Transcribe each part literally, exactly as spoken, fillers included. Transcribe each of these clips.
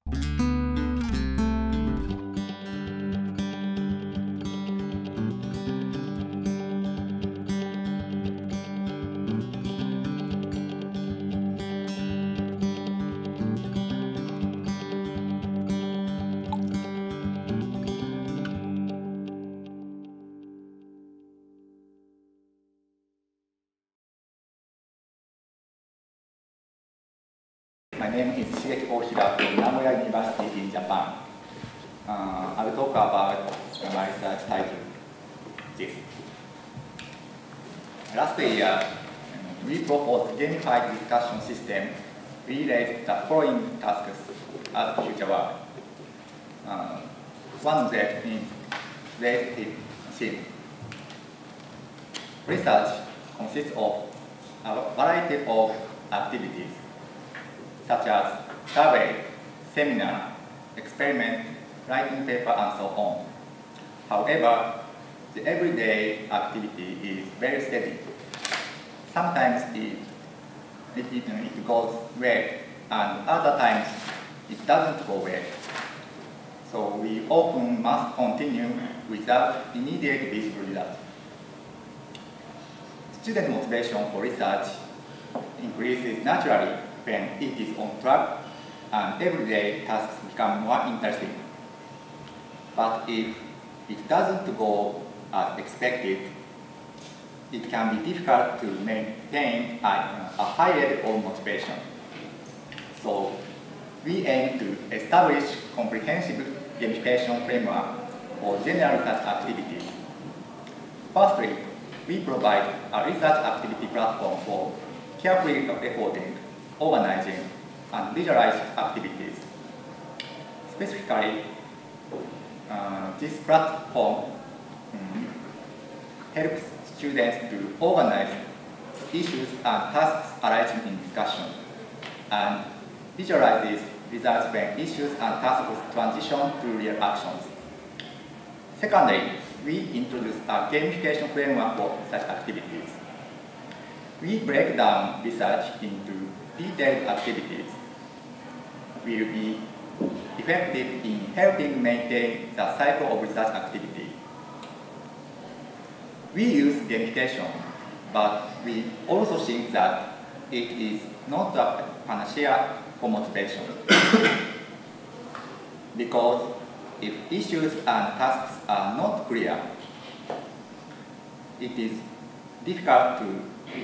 My name is Shigeki Ohira from Nagoya University in Japan. Uh, I will talk about my research title, this. Last year, we proposed a gamified discussion system. We raised the following tasks as future work. Uh, one of them is related theme. Research consists of a variety of activities, such as survey, seminar, experiment, writing paper, and so on. However, the everyday activity is very steady. Sometimes it, it, it, it goes well, and other times it doesn't go well. So we often must continue without immediate visible results. Student motivation for research increases naturally when it is on track and everyday tasks become more interesting. But if it doesn't go as expected, it can be difficult to maintain a, a high level of motivation. So we aim to establish comprehensive gamification framework for general research activities. Firstly, we provide a research activity platform for carefully recording, organizing, and visualizing activities. Specifically, uh, this platform um, helps students to organize issues and tasks arising in discussion, and visualizes results when issues and tasks transition to real actions. Secondly, we introduce a gamification framework for such activities. We break down research into detailed activities. We will be effective in helping maintain the cycle of research activity. We use gamification, but we also think that it is not a panacea for motivation. Because if issues and tasks are not clear, it is difficult to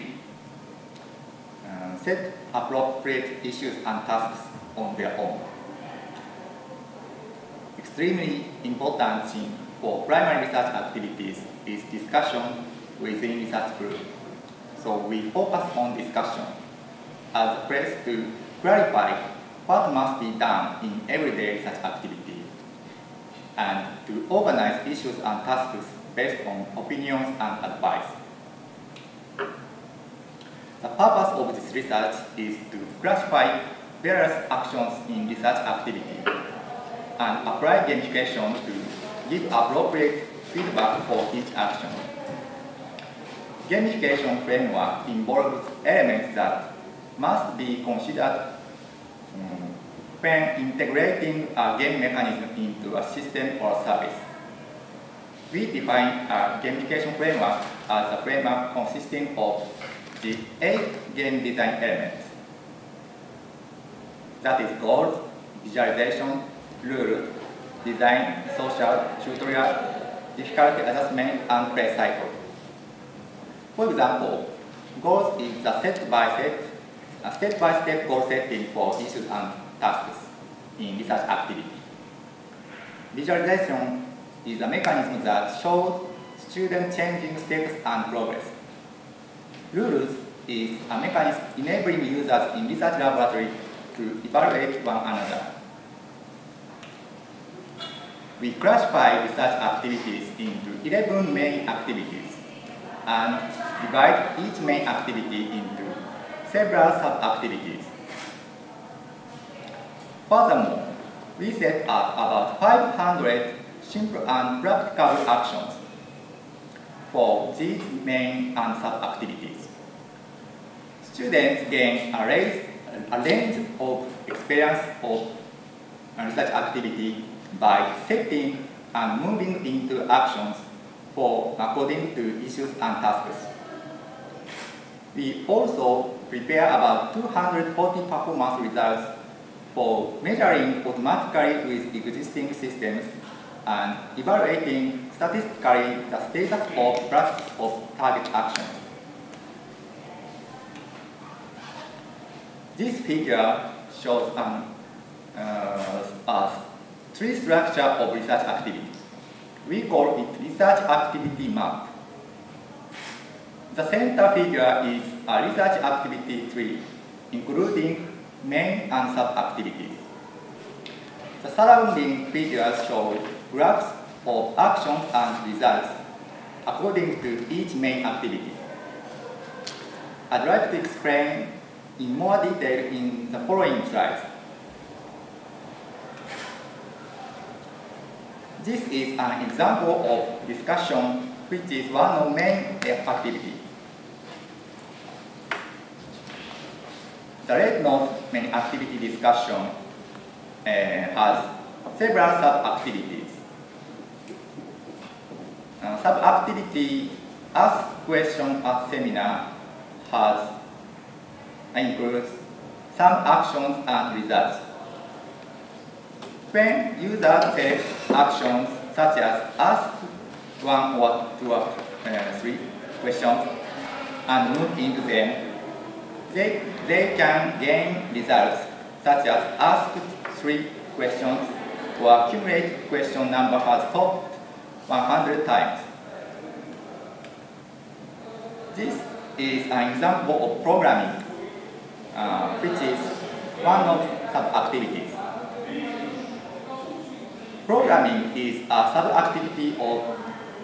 uh, set appropriate issues and tasks on their own. Extremely important thing for primary research activities is discussion within research group. So we focus on discussion as a place to clarify what must be done in everyday research activity, and to organize issues and tasks based on opinions and advice. The purpose of this research is to classify various actions in research activity and apply gamification to give appropriate feedback for each action. Gamification framework involves elements that must be considered um, when integrating a game mechanism into a system or service. We define a gamification framework as a framework consisting of the eight game design elements. That is goals, visualization, rules, design, social, tutorial, difficulty adjustment, and play cycle. For example, goals is a step-by-step, a step-by-step goal setting for issues and tasks in research activity. Visualization is a mechanism that shows student changing steps and progress. Rules is a mechanism enabling users in research laboratory to evaluate one another. We classify research activities into eleven main activities and divide each main activity into several sub-activities. Furthermore, we set up about five hundred simple and practical actions for these main and sub-activities. Students gain a range, a range of experience of research activity by setting and moving into actions for according to issues and tasks. We also prepare about two hundred forty performance results for measuring automatically with existing systems and evaluating statistically the status of practice of target actions. This figure shows an uh, a tree structure of research activity. We call it research activity map. The center figure is a research activity tree, including main and sub-activities. The surrounding figures show graphs of actions and results according to each main activity. I'd like to explain in more detail in the following slides. This is an example of discussion which is one of main activities. The red note main activity discussion uh, has several sub-activities. Uh, sub-activity ask question at seminar has includes some actions and results. When users select actions such as ask one or two or uh, three questions and move into them, they, they can gain results such as ask three questions or accumulate question number has topped one hundred times. This is an example of programming, uh, which is one of sub-activities. Programming is a sub-activity of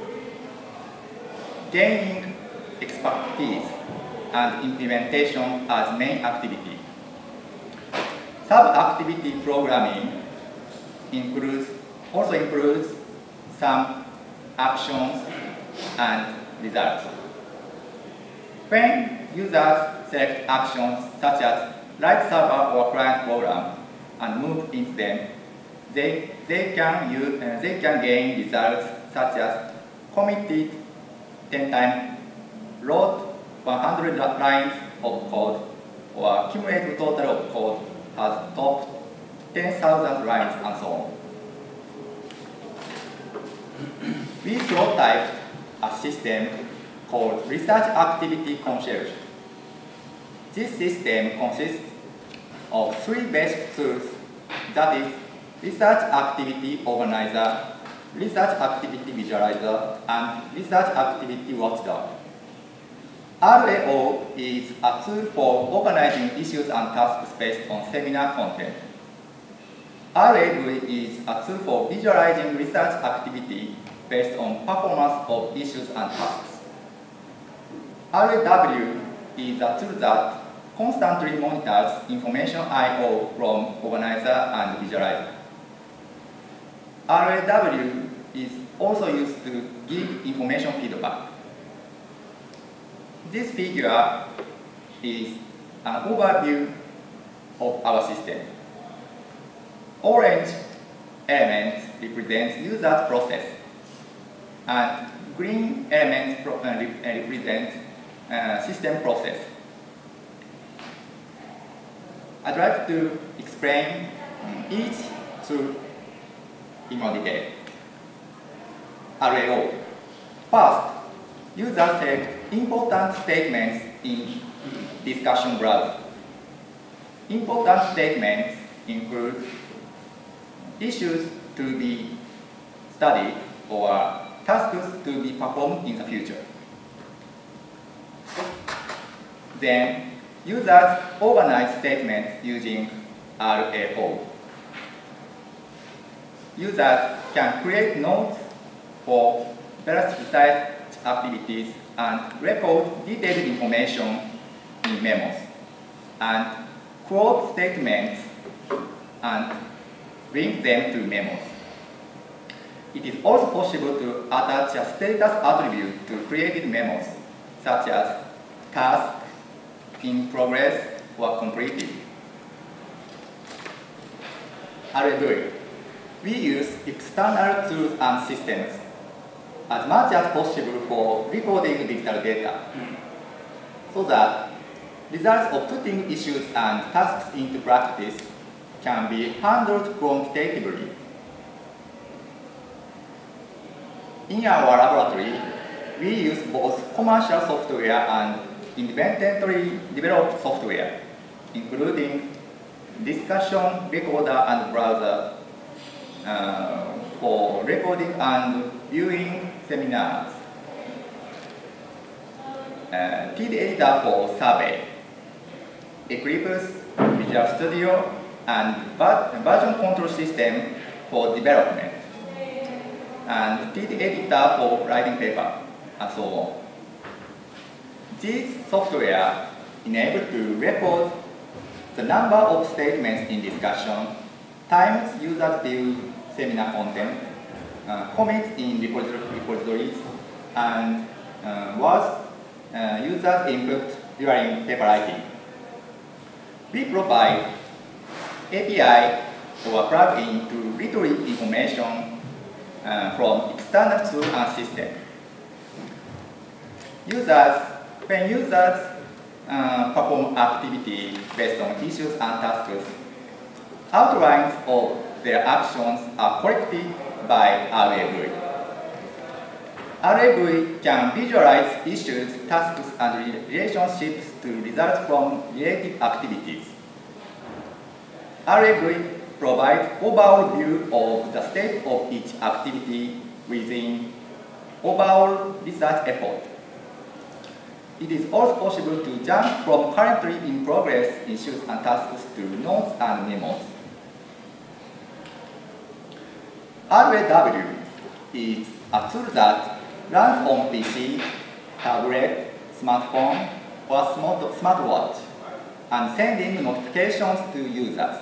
gaining expertise and implementation as main activity. Sub-activity programming includes, also includes some actions and results. When users select actions such as write server or client program and move into them, they, they, can use, uh, they can gain results such as committed ten times, wrote one hundred lines of code, or cumulative total of code has topped ten thousand lines, and so on. We prototyped a system called Research Activity Concierge. This system consists of three basic tools, that is, Research Activity Organizer, Research Activity Visualizer, and Research Activity Watchdog. R A O is a tool for organizing issues and tasks based on seminar content. R A V is a tool for visualizing research activity based on performance of issues and tasks. R A W is a tool that constantly monitors information I O from organizer and visualizer. R A W is also used to give information feedback. This figure is an overview of our system. Orange elements represent user process, and green elements represent uh, system process. I'd like to explain each tool in more detail. R A O. First, users select important statements in discussion browser. Important statements include issues to be studied or tasks to be performed in the future. Then, users organize statements using R A O. Users can create notes for various research activities and record detailed information in memos, and quote statements and link them to memos. It is also possible to attach a status attribute to created memos, such as task, in progress, or completed. R A V, we use external tools and systems as much as possible for recording digital data, so that results of putting issues and tasks into practice can be handled quantitatively. In our laboratory, we use both commercial software and independently developed software, including discussion recorder and browser uh, for recording and viewing seminars, uh, T D editor for survey, Eclipse, Visual Studio, and version control system for development, and T D editor for writing paper, and so on. These software enable to record the number of statements in discussion, times users view seminar content, uh, comments in repositories, and uh, words uh, users input during paper writing. We provide A P I or plug-in to retrieve information uh, from external tools and systems. Users, when users uh, perform activity based on issues and tasks, outlines of their actions are collected by R A V. R A V can visualize issues, tasks, and relationships to results from related activities. R A V provides overall view of the state of each activity within overall research effort. It is also possible to jump from currently in progress issues and tasks to notes and memos. R A W is a tool that runs on P C, tablet, smartphone, or smartwatch, and sending notifications to users.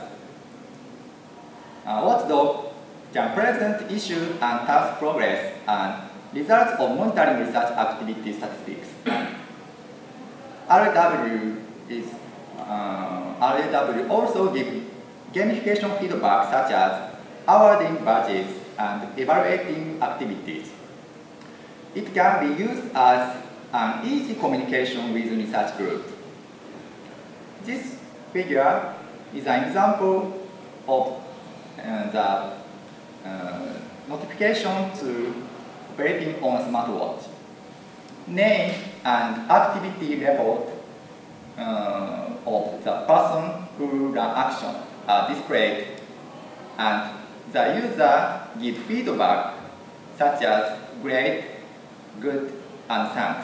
Uh, Watchdog can present issue and task progress and results of monitoring research activity statistics. R A W is uh, R A W also gives gamification feedback such as awarding badges and evaluating activities. It can be used as an easy communication with research groups. This figure is an example of uh, the uh, notification to operating on a smartwatch. Name and activity report uh, of the person who ran action are displayed, and the user gives feedback such as great, good, and thanks.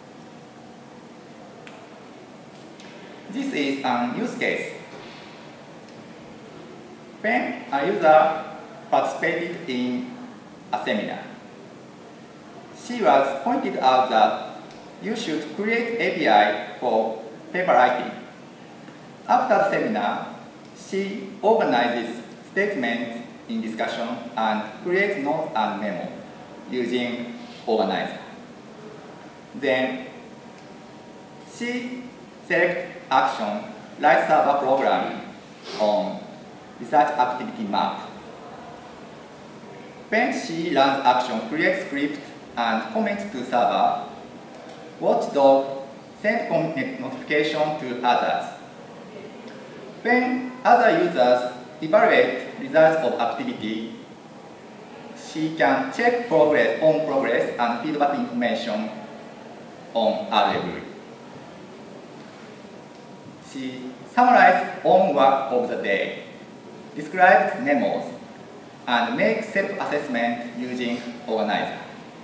This is an use case. When a user participated in a seminar, she was pointed out that you should create A P I for paper writing. After the seminar, she organizes statements in discussion and creates notes and memo using Organizer. Then, she selects action like server program on research activity map. When she runs action, creates script and comments to server, Watchdog sends notification to others. When other users evaluate results of activity, she can check progress on progress and feedback information on R A V. She summarizes own work of the day, describes memos, and makes self-assessment using Organizer.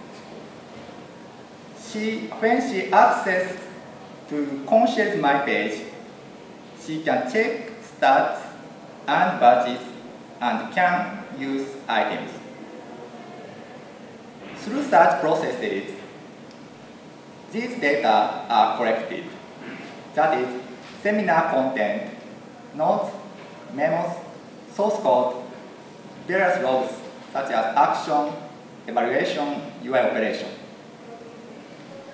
She, when she accesses to Concierge My Page, she can check stats and badges and can use items. Through such processes, these data are collected. That is, seminar content, notes, memos, source code, various logs such as action, evaluation, U I operation.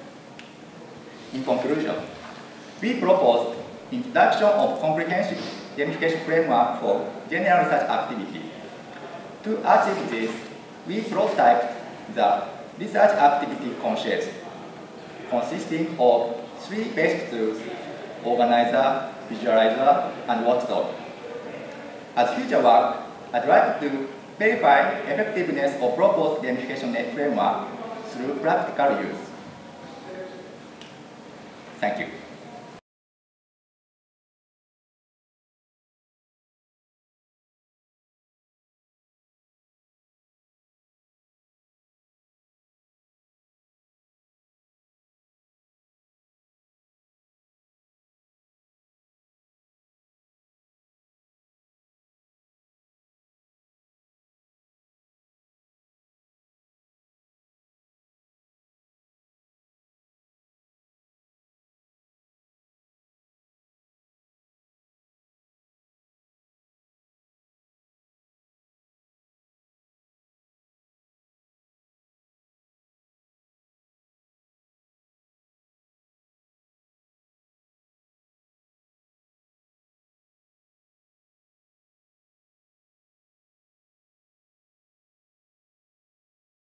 In conclusion, we proposed introduction of comprehensive gamification framework for general research activity. To achieve this, we prototyped the research activity concept, consisting of three basic tools: organizer, visualizer, and watchdog. As future work, I'd like to verify effectiveness of proposed gamification net framework through practical use. Thank you.